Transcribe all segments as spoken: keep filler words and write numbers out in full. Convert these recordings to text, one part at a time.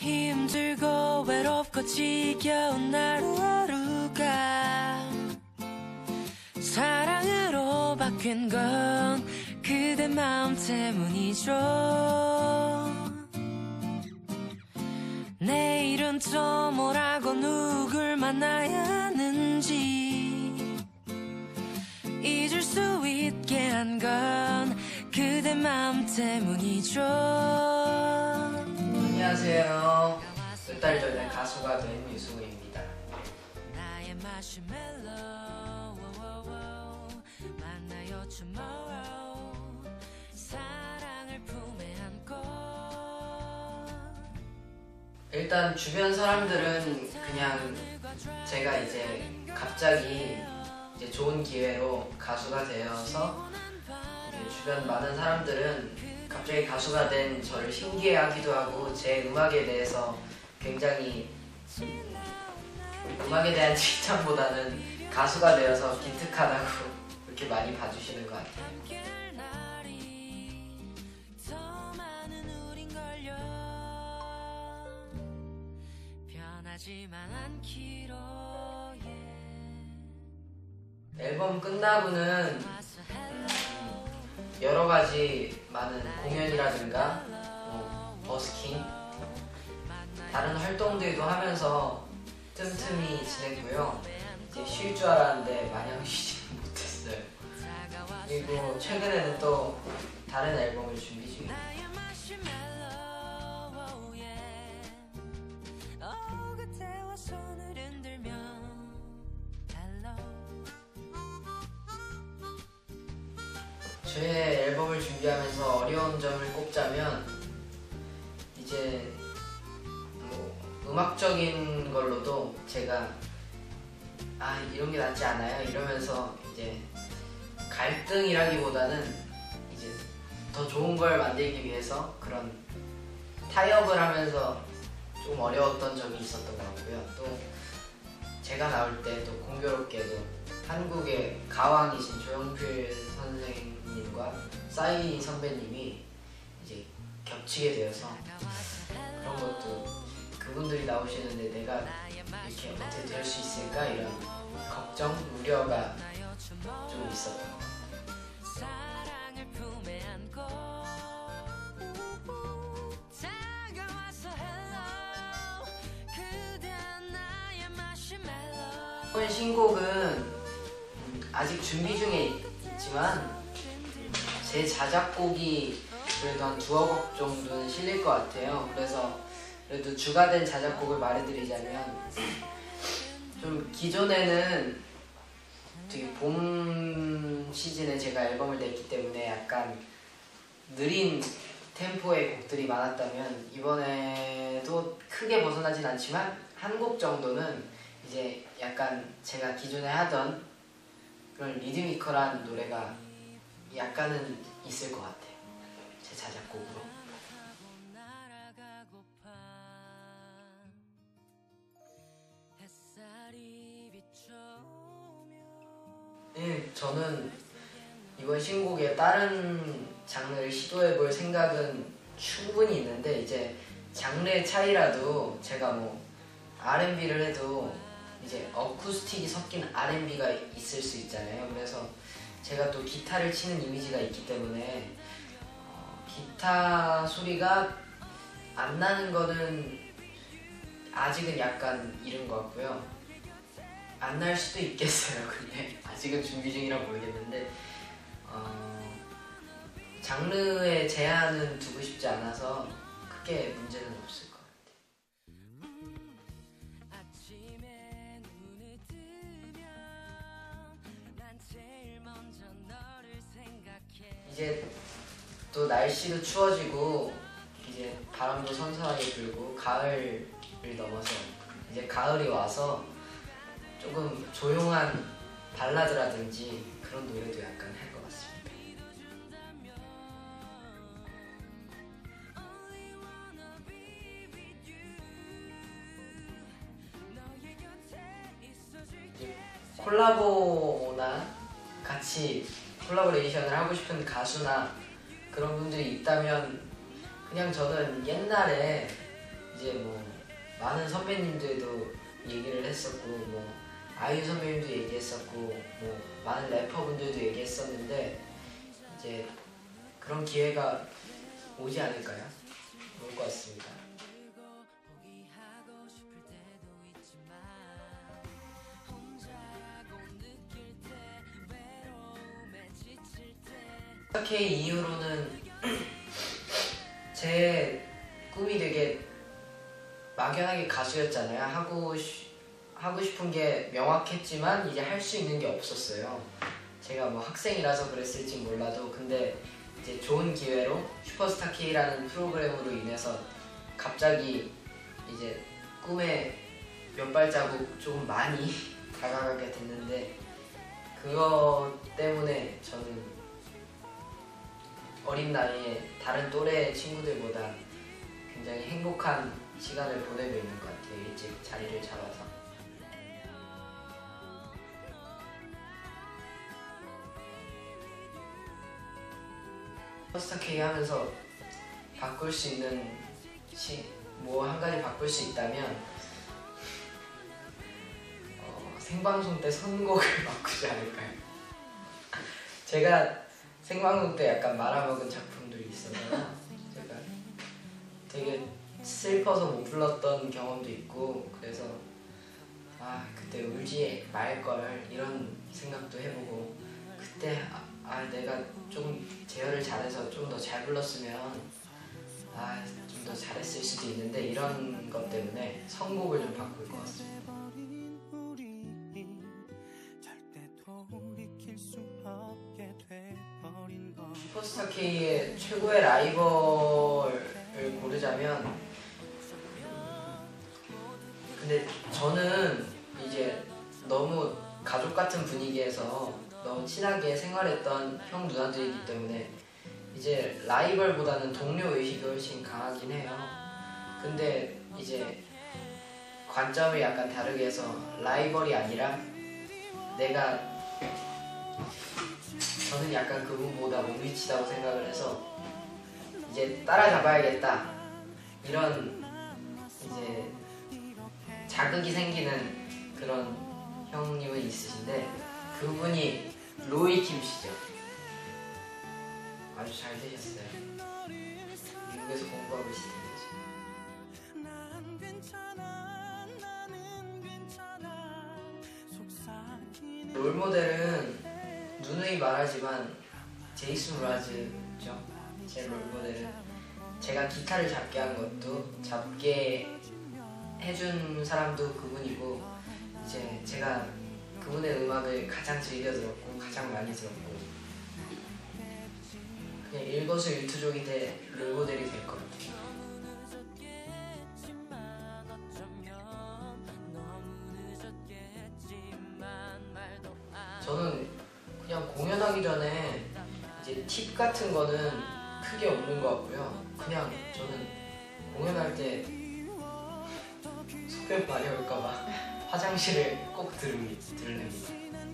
힘들고 외롭고 지겨운 하루하루가 사랑으로 바뀐 건 그대 마음 때문이죠. 내일은 또 뭐라고 누굴 만나야 하는지 잊을 수 있게 한 건 그대 마음 때문이죠. 안녕하세요. 몇 달 전에 가수가 된 유승우입니다. 나의 마시멜로 만나요 tomorrow 사랑을 품에 안고. 일단 주변 사람들은 그냥 제가 이제 갑자기 이제 좋은 기회로 가수가 되어서 이제 주변 많은 사람들은 갑자기 가수가 된 저를 신기해하기도 하고 제 음악에 대해서 굉장히 음악에 대한 칭찬보다는 가수가 되어서 기특하다고 그렇게 많이 봐주시는 것 같아요. 앨범 끝나고는 여러 가지 많은 공연이라든가 뭐 버스킹 다른 활동들도 하면서 틈틈이 지냈고요. 이제 쉴 줄 알았는데 마냥 쉬지 못했어요. 그리고 최근에는 또 다른 앨범을 준비 중입니다. 제 앨범을 준비하면서 어려운 점을 꼽자면 이제 뭐 음악적인 걸로도 제가 아 이런 게 낫지 않아요? 이러면서 이제 갈등이라기보다는 이제 더 좋은 걸 만들기 위해서 그런 타협을 하면서 좀 어려웠던 점이 있었던 것 같고요. 또 제가 나올 때 또 공교롭게도 한국의 가왕이신 조용필 선생님과 싸이 선배님이 이제 겹치게 되어서 그런 것도 그분들이 나오시는데 내가 이렇게 어떻게 될 수 있을까 이런 걱정, 우려가 좀 있었던 것 같아요. 이번 신곡은 아직 준비 중에 있지만 제 자작곡이 그래도 한 두어 곡 정도는 실릴 것 같아요. 그래서 그래도 주가 된 자작곡을 말해드리자면 좀 기존에는 되게 봄 시즌에 제가 앨범을 냈기 때문에 약간 느린 템포의 곡들이 많았다면 이번에도 크게 벗어나진 않지만 한 곡 정도는 이제 약간 제가 기존에 하던 그런 리드미컬한 노래가 약간은 있을 것 같아요. 제 자작곡으로. 네, 저는 이번 신곡에 다른 장르를 시도해볼 생각은 충분히 있는데 이제 장르의 차이라도 제가 뭐 알앤비를 해도 이제 어쿠스틱이 섞인 알앤비가 있을 수 있잖아요. 그래서 제가 또 기타를 치는 이미지가 있기 때문에 어, 기타 소리가 안 나는 거는 아직은 약간 이른 것 같고요. 안 날 수도 있겠어요. 근데 아직은 준비 중이라 모르겠는데 어, 장르의 제한은 두고 싶지 않아서 크게 문제는 없을 것 같아요. 이제 또 날씨도 추워지고 이제 바람도 선선하게 불고 가을을 넘어서 이제 가을이 와서 조금 조용한 발라드라든지 그런 노래도 약간 할 것 같습니다. 콜라보나 같이 콜라보레이션을 하고 싶은 가수나 그런 분들이 있다면 그냥 저는 옛날에 이제 뭐 많은 선배님들도 얘기를 했었고 뭐 아이유 선배님도 얘기했었고 뭐 많은 래퍼분들도 얘기했었는데 이제 그런 기회가 오지 않을까요? 올 것 같습니다. K 이후로는 제 꿈이 되게 막연하게 가수였잖아요. 하고 시, 하고 싶은 게 명확했지만 이제 할 수 있는 게 없었어요. 제가 뭐 학생이라서 그랬을지 몰라도 근데 이제 좋은 기회로 슈퍼스타 K라는 프로그램으로 인해서 갑자기 이제 꿈에 몇 발자국 조금 많이 다가가게 됐는데 그거 때문에 저는 어린 나이에 다른 또래 친구들보다 굉장히 행복한 시간을 보내고 있는 것 같아요. 일찍 자리를 잡아서. 슈퍼스타 K 하면서 바꿀 수 있는 뭐 한 가지 바꿀 수 있다면 어, 생방송 때 선곡을 바꾸지 않을까요? 제가 생방송 때 약간 말아먹은 작품들이 있어요. 제가 되게 슬퍼서 못 불렀던 경험도 있고 그래서 아 그때 울지 말걸 이런 생각도 해보고 그때 아, 아 내가 좀 제어를 잘해서 좀 더 잘 불렀으면 아 좀 더 잘했을 수도 있는데 이런 것 때문에 선곡을 좀 바꿀 것 같습니다. 슈퍼스타 K의 최고의 라이벌을 고르자면 근데 저는 이제 너무 가족 같은 분위기에서 너무 친하게 생활했던 형 누나들이기 때문에 이제 라이벌보다는 동료 의식이 훨씬 강하긴 해요. 근데 이제 관점을 약간 다르게 해서 라이벌이 아니라 내가 저는 약간 그분보다 못 미치다고 생각을 해서 이제 따라잡아야겠다 이런 이제 자극이 생기는 그런 형님은 있으신데 그분이 로이킴 씨죠. 아주 잘 되셨어요. 미국에서 공부하고 계시던 거죠. 롤모델은 누누이 말하지만 제이슨 브라즈죠. 제 롤모델은 제가 기타를 잡게 한 것도 잡게 해준 사람도 그분이고 이제 제가 그분의 음악을 가장 즐겨 들었고 가장 많이 들었고 그냥 일거수일투족이 될 롤모델이 될 것 같아요. 저는 그냥 공연하기 전에 이제 팁 같은 거는 크게 없는 것 같고요. 그냥 저는 공연할 때 소변 많이 올까봐 화장실을 꼭 들릅니다.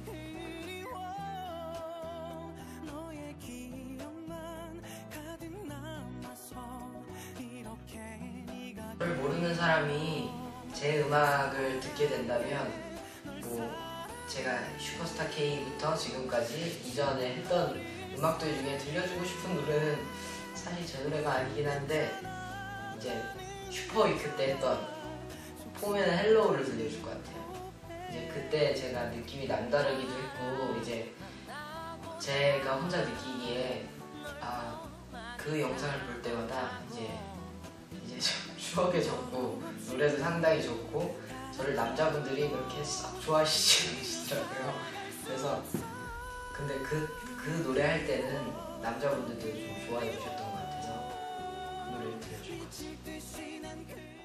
저를 모르는 사람이 제 음악을 듣게 된다면 뭐 제가 슈퍼스타 K부터 지금까지 이전에 했던 음악들 중에 들려주고 싶은 노래는 사실 제 노래가 아니긴 한데 이제 슈퍼위크 때 했던 폼에는 헬로우를 들려줄 것 같아요. 이제 그때 제가 느낌이 남다르기도 했고 이제 제가 혼자 느끼기에 아 그 영상을 볼 때마다 이제 이제 추억에 젖고 노래도 상당히 좋고 저를 남자분들이 그렇게 썩 좋아하시지 않으시더라고요. 그래서 근데 그, 그 노래 할 때는 남자분들도 좀 좋아해 주셨던 것 같아서 그 노래를 들려줄 것 같습니다.